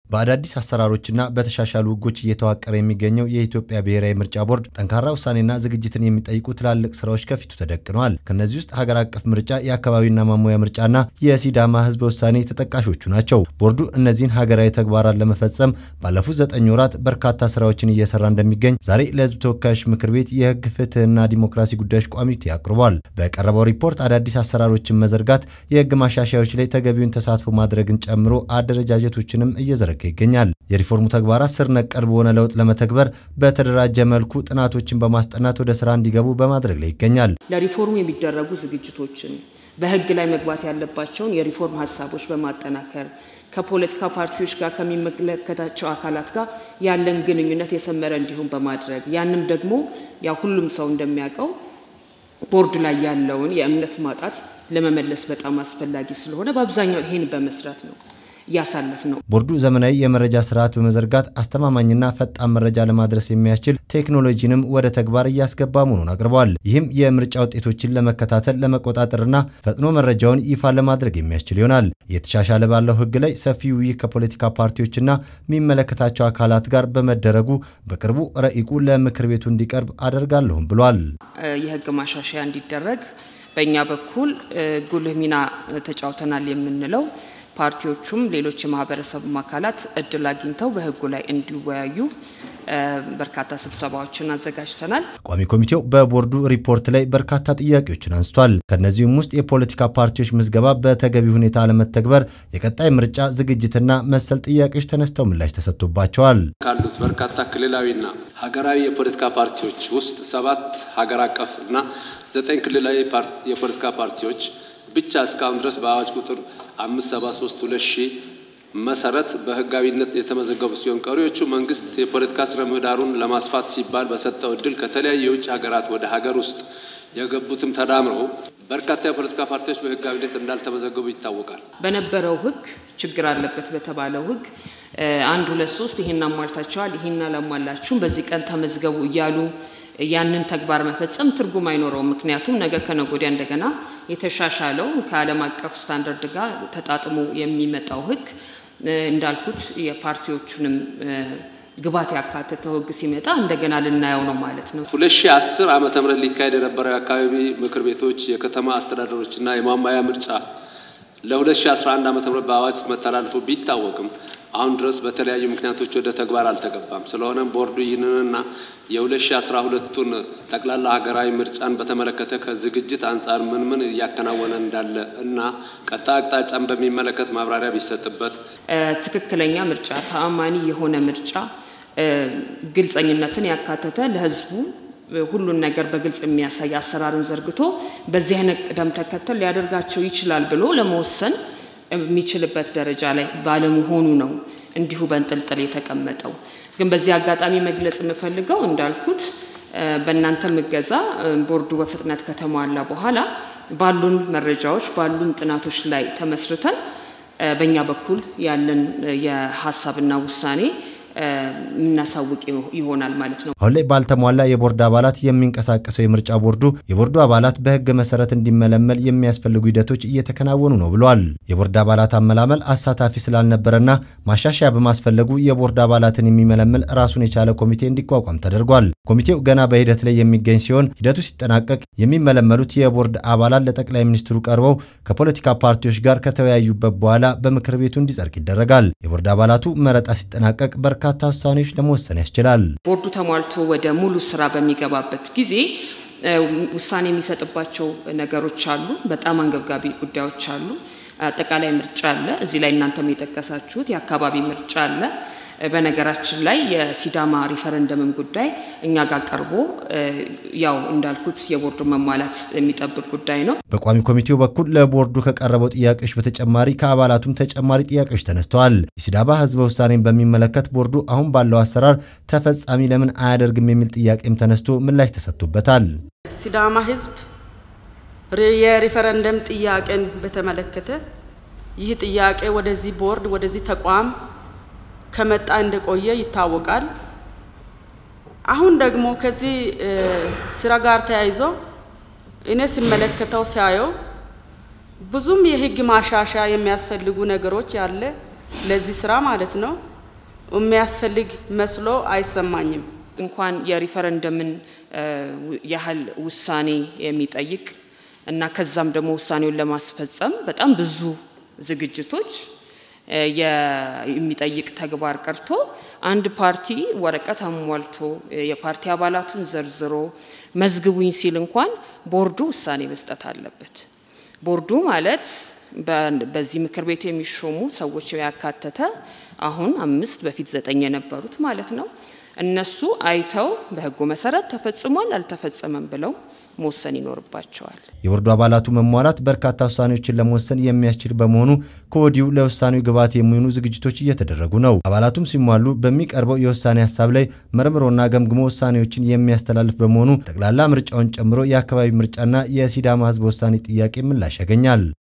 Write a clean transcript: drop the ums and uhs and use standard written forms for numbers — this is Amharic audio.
በአዳዲስ አሰራሮችና በተሻሻሉ ህጎች እየተዋቀረ የሚገኘው የኢትዮጵያ ብሔራዊ ምርጫ ቦርድ ጠንካራ ውሳኔና ዝግጅትን የሚጠይቁ ትላልቅ ስራዎች ከፊቱ ተደቅነዋል። ከነዚህ ውስጥ ሀገር አቀፍ ምርጫ፣ የአካባቢና ማሞያ ምርጫና የሲዳማ ህዝብ ውሳኔ ተጠቃሾቹ ናቸው። ቦርዱ እነዚህን ሀገራዊ ተግባራት ለመፈጸም ባለፉት 9 ወራት በርካታ ስራዎችን እየሰራ እንደሚገኝ ዛሬ ለህዝብ ተወካዮች ምክር ቤት የህግ ፍትህና ዲሞክራሲ ጉዳዮች ኮሚቴ አቅርቧል። በቀረበው ሪፖርት አዳዲስ አሰራሮችን መዘርጋት፣ የህግ ማሻሻያዎች ላይ ተገቢውን ተሳትፎ ማድረግን ጨምሮ አደረጃጀቶችንም እየዘረጋ ይገኛል። የሪፎርሙ ተግባራት ስር ነቀል በሆነ ለውጥ ለመተግበር በተደራጀ መልኩ ጥናቶችን በማስጠናት ወደ ስራ እንዲገቡ በማድረግ ላይ ይገኛል። ለሪፎርሙ የሚደረጉ ዝግጅቶችን በህግ ላይ መግባት ያለባቸውን የሪፎርም ሐሳቦች በማጠናከር ከፖለቲካ ፓርቲዎች ጋር ከሚመለከታቸው አካላት ጋር ያለን ግንኙነት የሰመረ እንዲሆን በማድረግ ያንም ደግሞ ያው ሁሉም ሰው እንደሚያውቀው ቦርዱ ላይ ያለውን የእምነት ማጣት ለመመለስ በጣም አስፈላጊ ስለሆነ በአብዛኛው ይሄን በመስራት ነው ያሳለፍ ነው። ቦርዱ ዘመናዊ የመረጃ ስርዓት በመዘርጋት አስተማማኝና ፈጣን መረጃ ለማድረስ የሚያስችል ቴክኖሎጂንም ወደ ተግባር እያስገባ መሆኑን አቅርቧል። ይህም የምርጫ ውጤቶችን ለመከታተል ለመቆጣጠርና ፈጥኖ መረጃውን ይፋ ለማድረግ የሚያስችል ይሆናል። የተሻሻለ ባለው ህግ ላይ ሰፊ ውይይት ከፖለቲካ ፓርቲዎችና የሚመለከታቸው አካላት ጋር በመደረጉ በቅርቡ ረቂቁ ለምክር ቤቱ እንዲቀርብ አደርጋለሁም ብሏል። የህግ ማሻሻያ እንዲደረግ በእኛ በኩል ጉልህ ሚና ተጫውተናል የምንለው ፓርቲዎቹም ሌሎች የማህበረሰብ አካላት እድል አግኝተው በህጉ ላይ እንዲወያዩ በርካታ ስብሰባዎችን አዘጋጅተናል። ቋሚ ኮሚቴው በቦርዱ ሪፖርት ላይ በርካታ ጥያቄዎችን አንስቷል። ከነዚህም ውስጥ የፖለቲካ ፓርቲዎች ምዝገባ በተገቢ ሁኔታ አለመተግበር፣ የቀጣይ ምርጫ ዝግጅትና መሰል ጥያቄዎች ተነስተው ምላሽ ተሰጥቶባቸዋል። ካሉት በርካታ ክልላዊና ሀገራዊ የፖለቲካ ፓርቲዎች ውስጥ 7 ሀገር አቀፍና 9 ክልላዊ የፖለቲካ ፓርቲዎች ብቻ እስካሁን ድረስ በአዋጅ ቁጥር 573/2000 መሰረት በህጋዊነት የተመዘገቡ ሲሆን ቀሪዎቹ መንግስት የፖለቲካ ስነ ምህዳሩን ለማስፋት ሲባል በሰጠው እድል ከተለያዩ የውጭ ሀገራት ወደ ሀገር ውስጥ የገቡትም ተዳምረው በርካታ የፖለቲካ ፓርቲዎች በህጋዊነት እንዳልተመዘገቡ ይታወቃል። በነበረው ህግ ችግር አለበት በተባለው ህግ 1 2 3 ይሄን አሟልታቸዋል፣ ይሄን አላሟላችሁም፣ በዚህ ቀን ተመዝገቡ እያሉ ያንን ተግባር መፈጸም ትርጉም አይኖረውም። ምክንያቱም ነገ ከነገ ወዲያ እንደገና የተሻሻለው ከዓለም አቀፍ ስታንዳርድ ጋር ተጣጥሞ የሚመጣው ህግ እንዳልኩት የፓርቲዎቹንም ግባት ያካተተው ህግ ሲመጣ እንደገና ልናየው ነው ማለት ነው። 2010 ዓመተ ምህረት ሊካሄድ የነበረው የአካባቢ ምክር ቤቶች የከተማ አስተዳደሮችና የማማያ ምርጫ ለ2011 ዓመተ ምህረት በአዋጅ መተላለፉ ቢታወቅም አሁን ድረስ በተለያዩ ምክንያቶች ወደ ተግባር አልተገባም። ስለሆነም ቦርዱ ይህንንና የ2012ቱን ጠቅላላ ሀገራዊ ምርጫን በተመለከተ ከዝግጅት አንፃር ምን እያከናወነ እንዳለ እና ቀጣይ አቅጣጫን በሚመለከት ማብራሪያ ቢሰጥበት ትክክለኛ ምርጫ፣ ተአማኒ የሆነ ምርጫ፣ ግልጽኝነትን ያካተተ ለህዝቡ ሁሉን ነገር በግልጽ የሚያሳይ አሰራርን ዘርግቶ በዚህ አይነት ቅደም ተከተል ሊያደርጋቸው ይችላል ብሎ ለመወሰን የሚችልበት ደረጃ ላይ ባለመሆኑ ነው እንዲሁ በእንጥልጥል የተቀመጠው። ግን በዚህ አጋጣሚ መግለጽ የምፈልገው እንዳልኩት በእናንተ ምገዛ ቦርዱ በፍጥነት ከተሟላ በኋላ ባሉን መረጃዎች ባሉን ጥናቶች ላይ ተመስርተን በእኛ በኩል ያለን የሐሳብና ውሳኔ እናሳውቅ ይሆናል ማለት ነው። አሁን ላይ ባልተሟላ የቦርድ አባላት የሚንቀሳቀሰው የምርጫ ቦርዱ የቦርዱ አባላት በህግ መሰረት እንዲመለመል የሚያስፈልጉ ሂደቶች እየተከናወኑ ነው ብሏል። የቦርድ አባላት አመላመል አሳታፊ ስላልነበረና ማሻሻያ በማስፈለጉ የቦርድ አባላትን የሚመለመል ራሱን የቻለ ኮሚቴ እንዲቋቋም ተደርጓል። ኮሚቴው ገና በሂደት ላይ የሚገኝ ሲሆን ሂደቱ ሲጠናቀቅ የሚመለመሉት የቦርድ አባላት ለጠቅላይ ሚኒስትሩ ቀርበው ከፖለቲካ ፓርቲዎች ጋር ከተወያዩበት በኋላ በምክር ቤቱ እንዲጸድቅ ይደረጋል። የቦርድ አባላቱ መረጣ ሲጠናቀቅ በርካታ ውሳኔዎች ለመወሰን ያስችላል። ቦርዱ ተሟልቶ ወደ ሙሉ ስራ በሚገባበት ጊዜ ውሳኔ የሚሰጥባቸው ነገሮች አሉ። በጣም አንገብጋቢ ጉዳዮች አሉ። አጠቃላይ ምርጫ አለ። እዚህ ላይ እናንተም የጠቀሳችሁት የአካባቢ ምርጫ አለ። በነገራችን ላይ የሲዳማ ሪፈረንደምም ጉዳይ እኛ ጋር ቀርቦ ያው እንዳልኩት የቦርዱ መሟላት የሚጠብቅ ጉዳይ ነው። በቋሚ ኮሚቴው በኩል ለቦርዱ ከቀረበው ጥያቄዎች በተጨማሪ ከአባላቱም ተጨማሪ ጥያቄዎች ተነስተዋል። የሲዳማ ህዝብ ውሳኔን በሚመለከት ቦርዱ አሁን ባለው አሰራር ተፈጻሚ ለምን አያደርግም የሚል ጥያቄም ተነስቶ ምላሽ ተሰጥቶበታል። ሲዳማ ህዝብ የሪፈረንደም ጥያቄን በተመለከተ ይህ ጥያቄ ወደዚህ ቦርድ ወደዚህ ተቋም ከመጣ እንደቆየ ይታወቃል። አሁን ደግሞ ከዚህ ስራ ጋር ተያይዞ እኔ ሲመለከተው ሳየው ብዙም የህግ ማሻሻያ የሚያስፈልጉ ነገሮች ያለ ለዚህ ስራ ማለት ነው። የሚያስፈልግ መስሎ አይሰማኝም። እንኳን የሪፈረንደምን ያህል ውሳኔ የሚጠይቅ እና ከዛም ደግሞ ውሳኔውን ለማስፈጸም በጣም ብዙ ዝግጅቶች የሚጠይቅ ተግባር ቀርቶ አንድ ፓርቲ ወረቀት አሟልቶ የፓርቲ አባላቱን ዘርዝሮ መዝግቡኝ ሲል እንኳን ቦርዱ ውሳኔ መስጠት አለበት። ቦርዱ ማለት በዚህ ምክር ቤት የሚሾሙ ሰዎች ያካተተ አሁን 5 በፊት 9 የነበሩት ማለት ነው። እነሱ አይተው በህጉ መሰረት ተፈጽሟል አልተፈጸመም ብለው መወሰን ይኖርባቸዋል። የቦርዱ አባላቱ መሟላት በርካታ ውሳኔዎችን ለመወሰን የሚያስችል በመሆኑ ከወዲሁ ለውሳኔው ግብዓት የሚሆኑ ዝግጅቶች እየተደረጉ ነው። አባላቱም ሲሟሉ በሚቀርበው የውሳኔ ሐሳብ ላይ መርምሮና ገምግሞ ውሳኔዎችን የሚያስተላልፍ በመሆኑ ጠቅላላ ምርጫውን ጨምሮ የአካባቢ ምርጫና የሲዳማ ህዝብ ውሳኔ ጥያቄ ምላሽ ያገኛል።